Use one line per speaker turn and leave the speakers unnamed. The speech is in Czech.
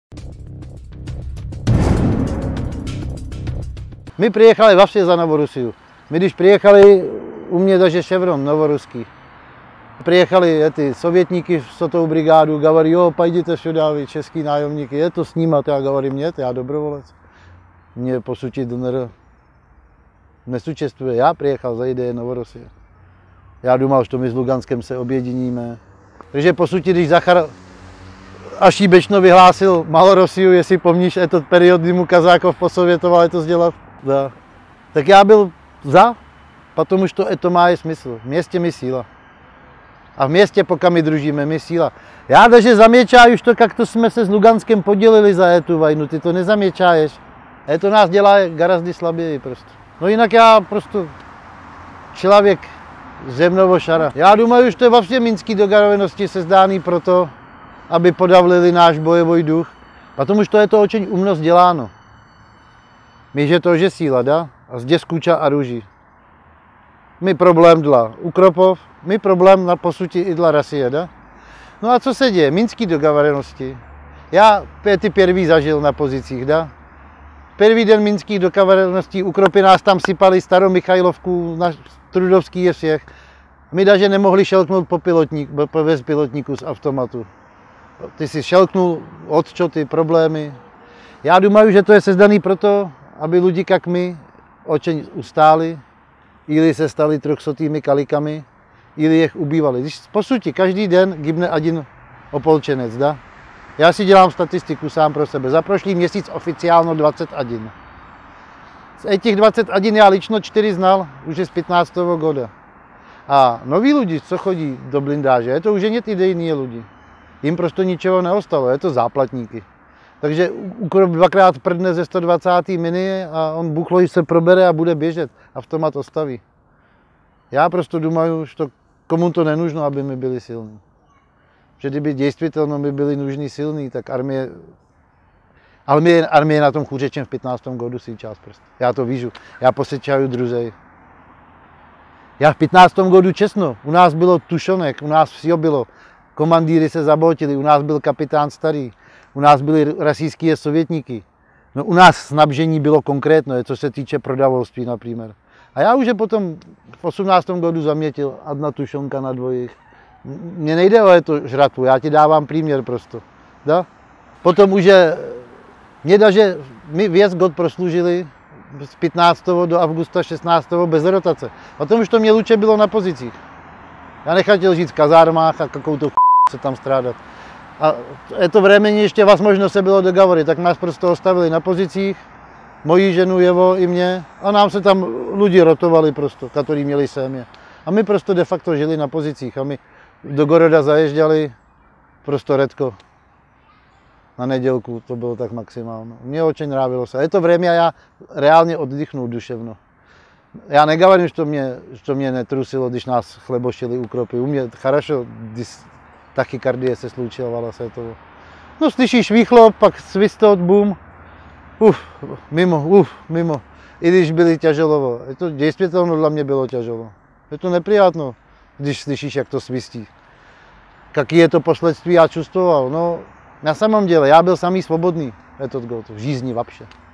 My přijechali vlastně za Novorussiju. My když přijechali u mě даже Chevron novoruský. Přijechali ty sovětníky s tou brigádu, говорí, jo, pojďte sюда, vy český nájomníky, je to snímat, já говорím, нет, já dobrovolec. Mě posučit DNR nesúčestvuje, já přijechal za ideje Novorossie. Já думал, že my s Luganskem se objediníme. Takže posučit, když Zachar Ašíbečno vyhlásil Malorossiu, jestli pomníš, этот period, kdy mu Kazákov posvětoval to сделать. Да. Tak já byl za, потому что это má smysl. V městě mi síla. A v městě, pokud my družíme, my síla. Já даже zaměčaju to, jak to jsme se s Luganskem podělili za tu vojnu, ty to nezaměčáješ. To nás dělá garazdy slaběji prostě. No jinak já prostě člověk zemného šara. Já думаю, že to je vlastně minský dogadovenosti se zdáný proto, aby podavlili náš bojový duch. Потому что to очень umno děláno. My že to je síla, da? A zde skuča a růží. My problém dla Ukropov, my problém na posutí i dla Russie, da? No a co se děje? Minský dogadovenosti. Já ty první zažil na pozicích, da? První den minských dogadoveností Ukropy nás tam sypali starou Michajlovku, na Trudovský je všech. My даже nemohli šelknout po bezpilotníku z automatu. Ty si šelknul, odčo ty problémy. Já думаю, že to je sezdaný proto, aby lidi jak my očeň ustáli, ili se stali 300 kalikami, ili jich ubývali. Když po suti každý den gybne один opolčenec, da? Já si dělám statistiku sám pro sebe. Za prošlý měsíc oficiálno 21. Z těch 21 já lično 4 znal už je z 15. года. A noví lidi, co chodí do blindáže, to už je ty idejní lidi. Jim prostě ničeho neostalo, je to záplatníky. Takže Ukrop dvakrát prdne ze 120. miny a on buchlo se probere a bude běžet. Automat ostaví. Já prostě думаю, že komu to nenužno, aby my byli silní. Že kdyby действительно my byli nužní silní, tak armie je na tom chůře, čem v 15. году сейчас prostě. Já to vížu. Já posečaju druzej. Já v 15. году čestno. U nás bylo tušonek, u nás všeho bylo. Komandíry se zabotili, u nás byl kapitán Starý, u nás byli rasijský sovětníky. No, u nás snabžení bylo konkrétno, co se týče prodavoství například. A já už je potom v 18. году zamětil jedna tušonka na dvojích. Mně nejde o to žratu, já ti dávám příměr prostě. Da? Potom už je, mě že my věc god proslužili z 15. do augusta 16. bez rotace. Potom už to mě luče bylo na pozicích. Já nechtěl žít v kazármách a jakou to se tam strádat. A to vremení ještě vás možno se bylo dogovorit, tak nás prostě ostavili na pozicích, moji ženu, Jevo i mě, a nám se tam lidi rotovali prostě, kteří měli sémě. A my prostě de facto žili na pozicích a my do Goroda zaježděli prostě redko. Na nedělku to bylo tak maximálno. Mně очень nravilo se. Je to время, já reálně oddychnu duševno. Já negovorím, že mě netrusilo, když nás chlebošili Ukropy. U mě хорошо, když tachykardie se slučovala se to. No slyšíš výchlop, pak svistot, bum. Mimo. I když byli těželovo. Je to действительно dla mě bylo těželo. Je to nepřijatno, když slyšíš, jak to svistí. Jaký je to posledství já čustoval. No, na samom děle, já byl samý svobodný, v žízni вообще.